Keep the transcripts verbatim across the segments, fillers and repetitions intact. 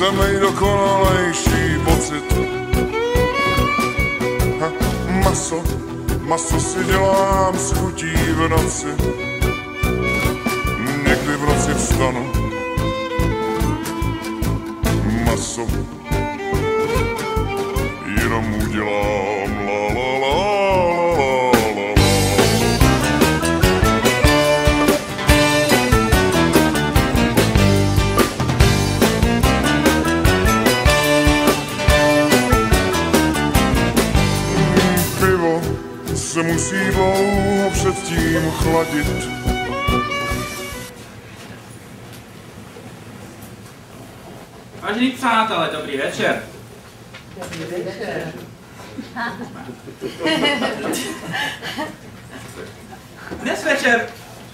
nejdokonalejší pocit. Ha, maso, maso si dělám s chutí v noci. Někdy v noci vstanu. Maso jenom udělám la la la la la la. Pivo se musí dlouho předtím chladit. Vážení přátelé, dobrý večer. Dobrý večer. Dnes večer...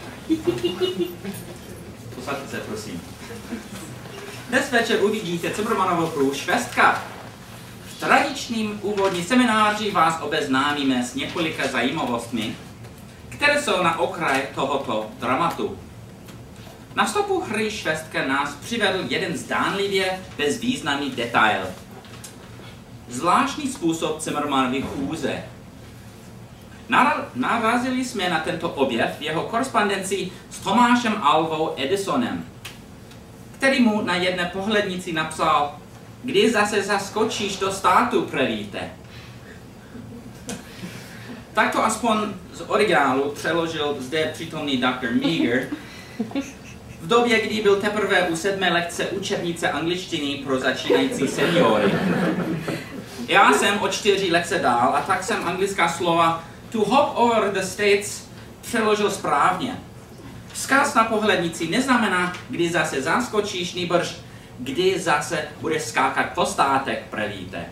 Posaďte se, prosím. Dnes večer uvidíte Cimrmanovu hru Svestka. V tradičním úvodním semináři vás obeznámíme s několika zajímavostmi, které jsou na okraji tohoto dramatu. Na vstupu hry Svestka nás přivedl jeden zdánlivě bezvýznamný detail. Zvláštní způsob Cimrmanovy chůze. Narazili jsme na tento objev v jeho korespondenci s Tomášem Alvou Edisonem, který mu na jedné pohlednici napsal: kdy zase zaskočíš do státu, prevíte. Tak to aspoň z originálu přeložil zde přítomný doktor Meager v době, kdy byl teprve u sedmé lekce učebnice angličtiny pro začínající seniory. Já jsem o čtyři lekce dál a tak jsem anglická slova to hop over the states přeložil správně. Vzkaz na pohlednici neznamená, kdy zase zaskočíš, nýbrž kdy zase budeš skákat po státech, prevíte.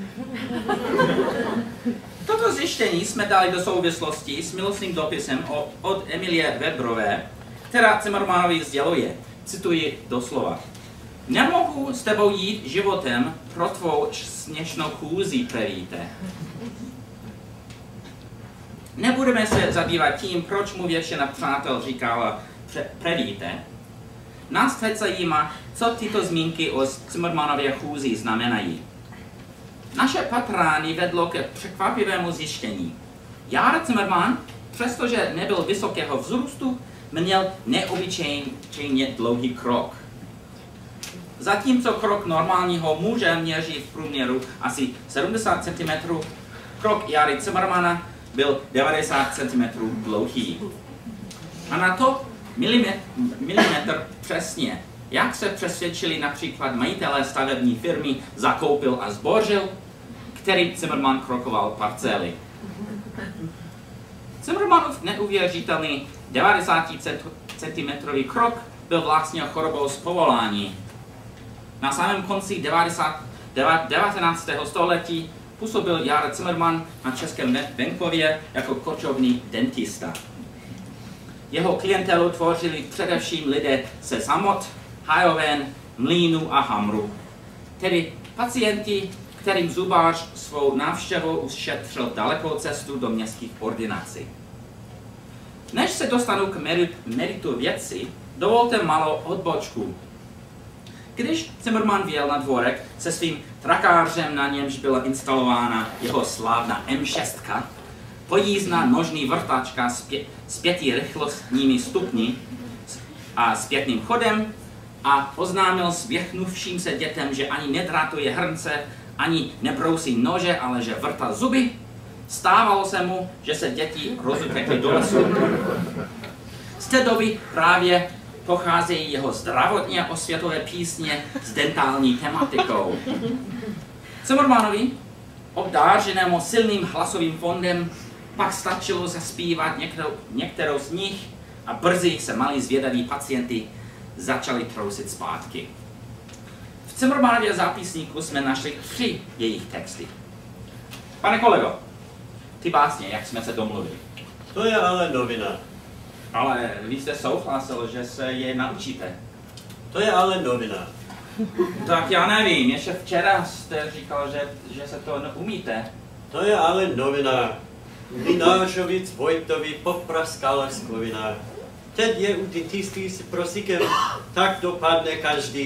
Toto zjištění jsme dali do souvislosti s milostným dopisem od Emilie Weberové, která Cimrmanovi sděluje, cituji doslova: nemohu s tebou jít životem pro tvou směšnou chůzi, prevíte. Nebudeme se zabývat tím, proč mu většina přátel říkala pre, prevíte. Nás teď zajímá, co tyto zmínky o Cimrmanově chůzi znamenají. Naše patrány vedlo ke překvapivému zjištění. Jara Cimrman, přestože nebyl vysokého vzrůstu, měl neobyčejně dlouhý krok. Zatímco krok normálního muže měří v průměru asi sedmdesát centimetrů, krok Jary Cimrmana byl devadesát centimetrů dlouhý. A na to milimetr, milimetr přesně, jak se přesvědčili například majitelé stavební firmy Zakoupil a Zbořil, který Cimrman krokoval parcely. Cimrmanův neuvěřitelný devadesáticentimetrový krok byl vlastně chorobou z povolání. Na samém konci devatenáctého století působil Jara Cimrman na českém venkově jako kočovný dentista. Jeho klientelu tvořili především lidé se samot, hajoven, mlýnu a hamru, tedy pacienti, kterým zubář svou návštěvou ušetřil dalekou cestu do městských ordinací. Než se dostanu k meritu věci, dovolte malou odbočku. Když Cimrman vjel na dvorek se svým trakářem, na němž byla instalována jeho slávná em šest, pojízdná nožní vrtačka s, pě s pěti rychlostními stupni a zpětným chodem, a oznámil svěchnuvším se dětem, že ani nedrátuje hrnce, ani nebrousí nože, ale že vrtá zuby, stávalo se mu, že se děti rozutekly do lesu. Z té doby právě pocházejí jeho zdravotně osvětové písně s dentální tematikou. Cimrmanovi, obdářenému silným hlasovým fondem, pak stačilo zaspívat některou, některou z nich a brzy se malí zvědaví pacienti začali trousit zpátky. V Cimrmanově zápisníku jsme našli tři jejich texty. Pane kolego, ty básně, jak jsme se domluvili. To je ale novina. Ale vy jste souhlasil, že se je naučíte. To je ale novina. Tak já nevím, ještě včera jste říkal, že, že se to neumíte. To je ale novina. Mlinářovi Vojtovi popraskala sklovina. Teď je u dentisty s prosíkem, tak dopadne každý.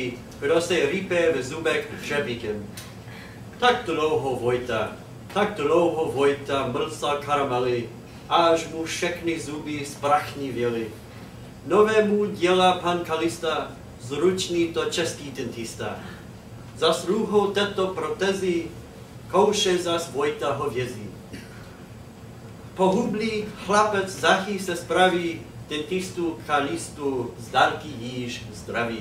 kdo se rýpe v zubech žebíkem. Tak dlouho Vojta, tak dlouho Vojta mrcal karamely, až mu všechny zuby sprachnivěly. Novému dělá pan Kalista, zručný to český dentista. Zasluhou této protezy kouše zas Vojta hovězí. Pohublý chlapec Zachy se spraví, dentistu Kalistu z dálky již zdraví.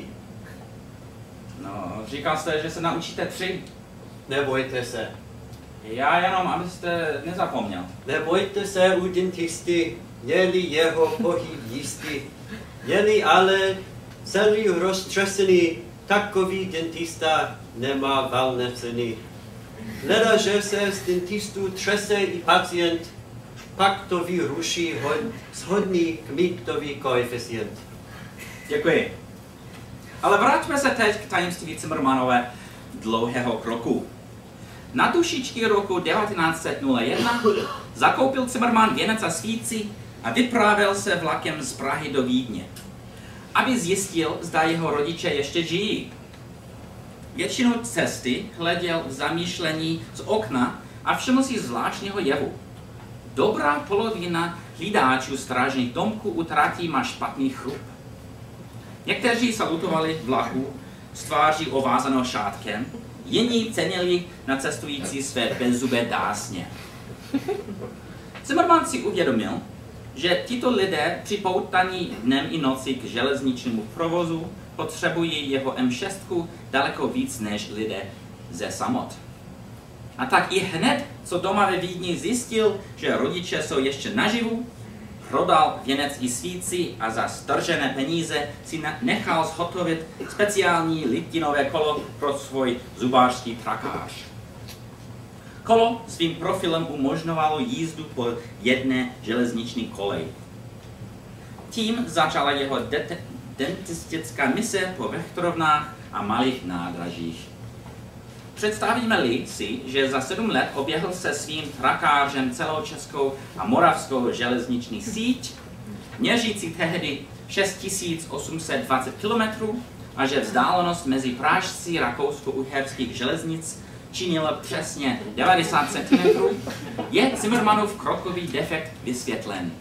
No, říkal jste, že se naučíte tři. Nebojte se. Já jenom, abyste nezapomněl. Nebojte se u dentisty, je-li jeho pohyb jistý. Je-li ale celý roztřesený, takový dentista nemá valné ceny. Hleda, že se z dentistu třese i pacient, pak to vyruší shodný kmítový koeficient. Děkuji. Ale vraťme se teď k tajemství Cimrmanové dlouhého kroku. Na dušičky roku devatenáct set jedna zakoupil Cimrman věnec a svíci a vypravil se vlakem z Prahy do Vídně, aby zjistil, zda jeho rodiče ještě žijí. Většinu cesty hleděl v zamýšlení z okna a všiml si zvláštního jevu. Dobrá polovina hlídáčů strážních domků u tratí má špatný chrup. Někteří salutovali vlaku s tváří ovázanou šátkem, jiní cenili na cestující své bezzubé dásně. Cimrman si uvědomil, že tito lidé připoutaní dnem i noci k železničnímu provozu potřebují jeho M šest daleko víc než lidé ze samot. A tak i hned, co doma ve Vídni zjistil, že rodiče jsou ještě naživu, prodal věnec i svíci a za stržené peníze si nechal zhotovit speciální litinové kolo pro svůj zubářský trakář. Kolo svým profilem umožňovalo jízdu po jedné železniční koleji. Tím začala jeho dentistická mise po vechtrovnách a malých nádražích. Představíme-li si, že za sedm let oběhl se svým trakářem celou českou a moravskou železniční síť, měřící tehdy šest tisíc osm set dvacet kilometrů, a že vzdálenost mezi prážci rakousko-uherských železnic činila přesně devadesát centimetrů, je Cimrmanův krokový defekt vysvětlen.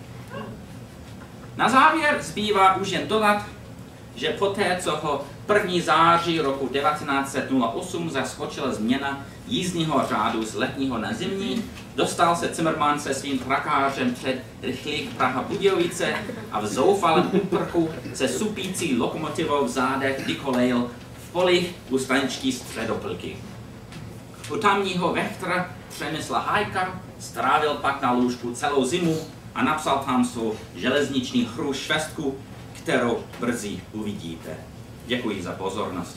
Na závěr zbývá už jen dodat, že poté, co ho prvního září roku devatenáct set osm zaskočila změna jízdního řádu z letního na zimní, dostal se Cimrman se svým trakářem před rychlík Praha-Budějovice a v zoufalém úprchu se supící lokomotivou v zádech vykolejil v polích u staničky Středoplky. U tamního vechtra Přemysla Hájka strávil pak na lůžku celou zimu a napsal tam svou železniční hru Svestku, kterou brzy uvidíte. Děkuji za pozornost.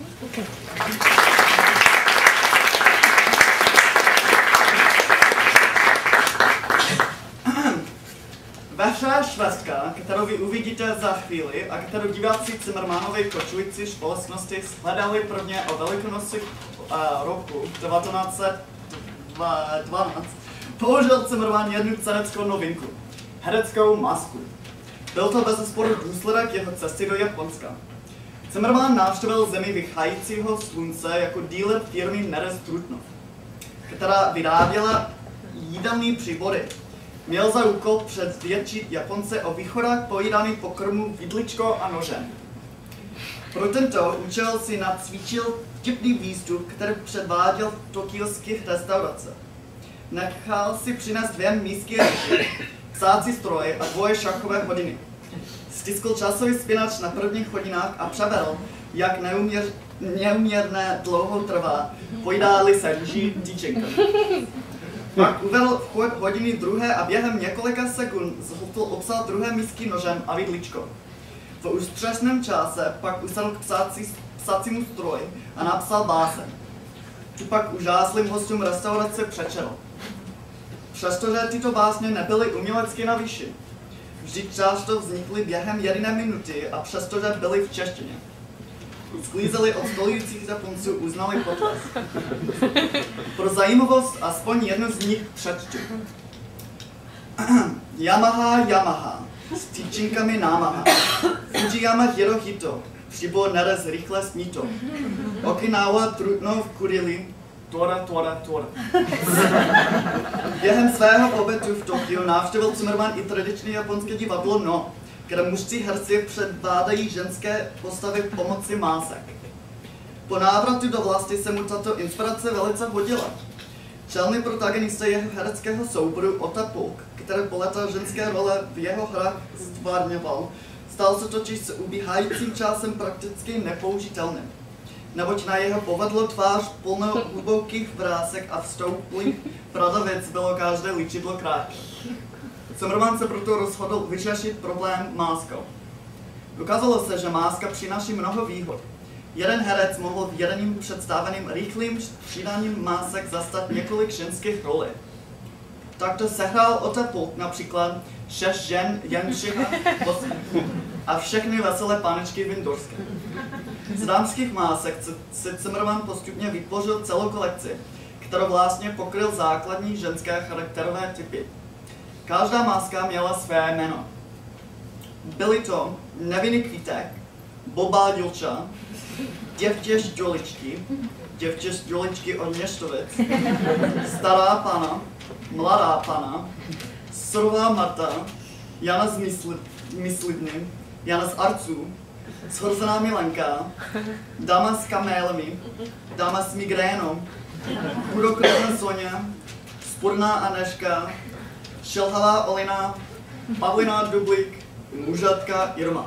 Vaša Svestka, kterou vy uvidíte za chvíli a kterou diváci Cimrmanovy kočující společnosti shledali prvně o Velikonoci uh, roku devatenáct set dvanáct, použil Cimrman jednu ceneckou novinku, hereckou masku. Byl to bezesporu důsledek jeho cesty do Japonska. Cimrman navštívil zemi vychajícího slunce jako dealer firmy Nerez Trutnov, která vyráběla jídelné příbory. Měl za úkol přesvědčit Japonce o východách pojídaných pokrmů vidličkou a nožem. Pro tento účel si nacvičil vtipný výstup, který předváděl v tokijských restauracích. Nechal si přinést dvě misky ryby, psácí stroje a dvoje šachové hodiny. Stiskl časový spinač na prvních hodinách a převedl, jak neuměr, neuměrné dlouho trvá, pojídá-li se rýží tyčinka. Pak uvedl v chod hodiny druhé a během několika sekund zhotl obsah druhé misky nožem a vidličkou. V ústřesném čase pak usedl k psácí, psacímu stroji a napsal báseň. Tu pak užáslým hostům restaurace přečetl. Přestože tyto básně nebyly umělecky na výši, vždyť často vznikly během jediné minuty a přestože byly v češtině. Sklízeli od stolujících Japonců uznali potles. Pro zajímavost aspoň jednu z nich přečtu. Yamaha, Yamaha, s tyčinkami námaha. Fujiyama Hirohito, Přibo naraz rychle smíto. Okinawa trudno vkurili. Tora, tora, tora. Během svého pobytu v Tokiu navštívil Cimrman i tradiční japonské divadlo No, kde mužci herci předvádají ženské postavy pomocí másek. Po návratu do vlasti se mu tato inspirace velice hodila. Čelný protagonista jeho hereckého souboru Ota Pulk, který po léta ženské role v jeho hrách stvárňoval, stal se totiž s ubíhajícím časem prakticky nepoužitelným. Neboť na jeho povadlo tvář plnou hlubokých vrásek a vstouplých bradavic bylo každé líčidlo krátké. Cimrman se proto rozhodl vyřešit problém máskou. Ukázalo se, že máska přináší mnoho výhod. Jeden herec mohl v jedním představeným rychlým přidáním másek zastat několik ženských rolí. Takto sehrál Ota Pulk například šest žen Jindřicha a všechny veselé panečky Vindorské. Z dámských másek si Cimrman postupně vytvořil celou kolekci, kterou vlastně pokryl základní ženské charakterové typy. Každá máska měla své jméno. Byly to Nevinný kvítek, Blbá děvča, Děvče z Děličky, Děvče z Děličky od Měštovic, Stará pana, Mladá pana, Surová Marta, Jana z Mysli, Myslivny, Jana z Arců, Shozená Milenka, Dáma s kamélemi, Dáma s migrénou, Hudokrevná Sonia, Spurná Aneška, Šelhavá Olina, Pavlina Dublik, Mužatka Irma.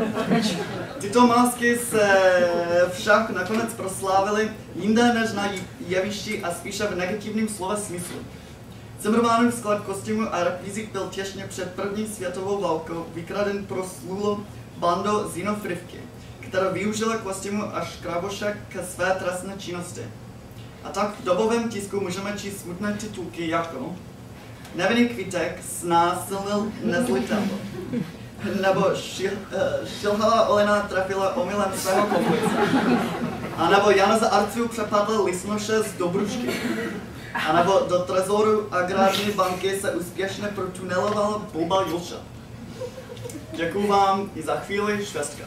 Tyto másky se však nakonec proslávily jinde než na jevišti a spíše v negativním slova smyslu. Cimrmanův sklad kostiumů a rekvizik byl těsně před první světovou válkou vykraden pro slulu bando Zinofrivky, která využila kostiumu a škrabošek ke své trestné činnosti. A tak v dobovém tisku můžeme číst smutné titulky jako Nevinný kvítek znásilnil nezlitelnou, nebo šil, šilhavá Olena trafila omylem svého komplice, a nebo Jana z Arců přepadla lisnoše z Dobrušky, a nebo do trezoru agrární banky se úspěšně protunelovala Blbá Julča. Děkuju vám i za chvíli, Svestka.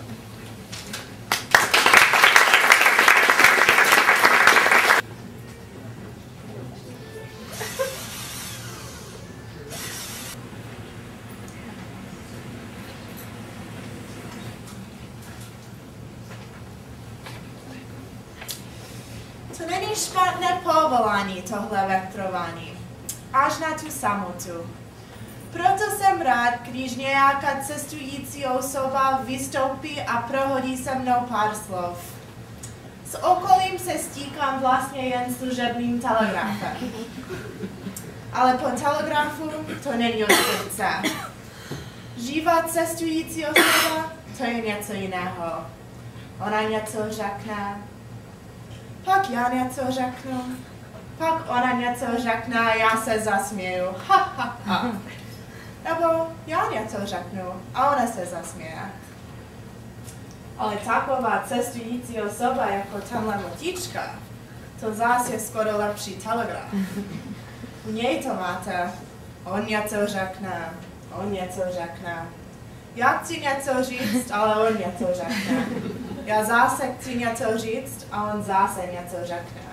To není špatné povolání, tohle vektrování. Až na tu samotu. Proto jsem rád, když nějaká cestující osoba vystoupí a prohodí se mnou pár slov. S okolím se stýkám vlastně jen služebním telegrafem. Ale po telegrafu to není od srdce. Živá cestující osoba, to je něco jiného. Ona něco řekne, pak já něco řeknu, pak ona něco řekne a já se zasměju. Ha, ha, ha. Nebo já něco řeknu a ona se zasměje. Ale taková cestující osoba jako tamhle motička, to zase je skoro lepší telegraf. U něj to máte, on něco řekne, on něco řekne. Já chci něco říct, ale on něco řekne. Já zase chci něco říct a on zase něco řekne.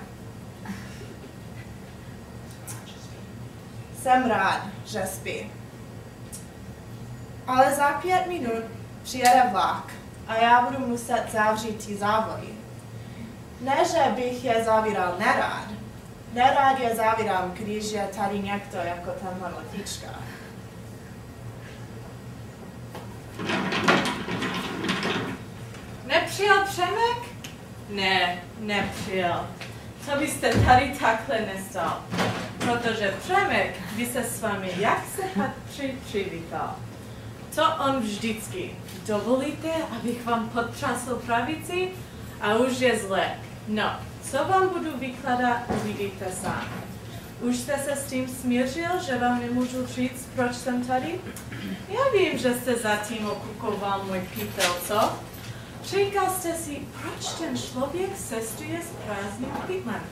Jsem rád, že spí. Ale za pět minut přijede vlak a já budu muset zavřít ty závory. Ne, že bych je zavíral nerád. Nerád je zavírám, když je tady někdo jako tenhle lotička. Nepřijel Přemek? Ne, nepřijel. To byste tady takhle nestal. Protože Přemek by se s vámi jak se patří přivítal. To on vždycky. Dovolíte, abych vám podtřásl pravici? A už je zle. No, co vám budu vykládat, uvidíte sám. Už jste se s tím smířil, že vám nemůžu říct, proč jsem tady? Já vím, že jste zatím okukoval můj pytel, co? Říkal jste si, proč ten člověk cestuje s prázdným pytlem?